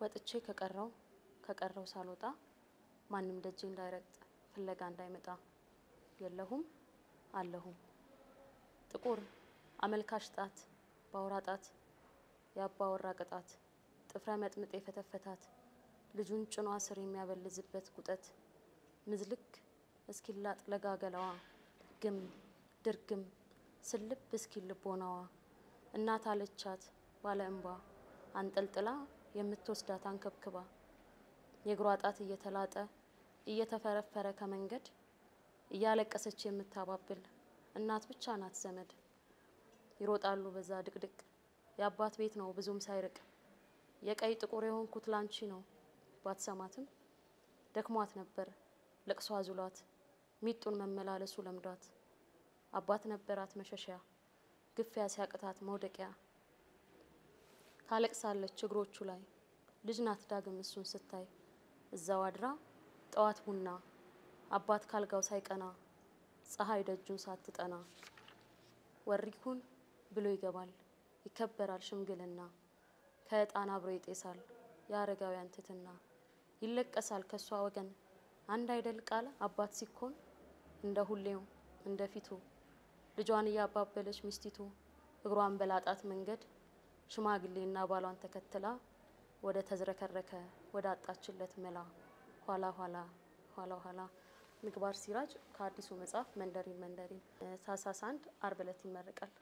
ወጥቼ ከቀረው ሳልወጣ ማንም ደጄ እንዳይረግጥ ፍለጋ እንዳይመጣ የለሁም አለሁም ጥቁር አመልካሽ ጣት ባውራጣት ያባወራ ቅጣት ጥፍረ መጥምጥ የፈተፈታት ልጁን ጭኗ ስር የሚያበልዝበት ቁጠት ምዝልክ እስኪላጥ ለጋገላዋ ግም ድርግም ስልብ እስኪል ልቦናዋ እናት አለቻት ባለ እንባ አንጠልጥላ የምትወስዳት አንከብክባ የግሯ ጣት እየተላጠ እየተፈረፈረ ከመንገድ እያለቀሰች የምታባብል እናት ብቻ ናት ዘመድ ይሮጣሉ በዛ ድቅድቅ ያባት ቤት ነው ብዙም ሳይርቅ የቀይ ጥቁር የሆንኩት ላንቺ ነው ባትሰማትም ደክሟት ነበር ለቅሷ አዙሏት ሚጡን መመላለሱ ለምዷት አባት ነበራት መሸሻያ ግፊያ ሲያቅታት መውደቂያ ታለቅሳለች እግሮቹ ላይ ልጅ ናት ዳግም እሱን ስታይ እዛው አድራ ጠዋት ቡና አባት ካልጋው ሳይቀና ፀሐይ ደጁን ሳትጠና ወሪኩን ብሎ ይገባል ይከበራል ሽምግልና ከዕጣን አብሮ ይጤሳል ያረጋውያን ትትና ይለቀሳል ከሷ ወገን አንድ አይደል ቃል አባት ሲኮን እንደ ሁሌው እንደ ፊቱ ልጇን ያባበለች ሚስቲቱ እግሯን በላጣት መንገድ ሽማግሌና ባሏን ተከትላ ወደ ተዝረከረከ ወደ አጣችለት መላ ኋላ ምግባር ሲራጅ ከአዲሱ መጽሐፍ መንደሪን ታኅሳስ 1 ዓርብ ዕለት ይመረቃል።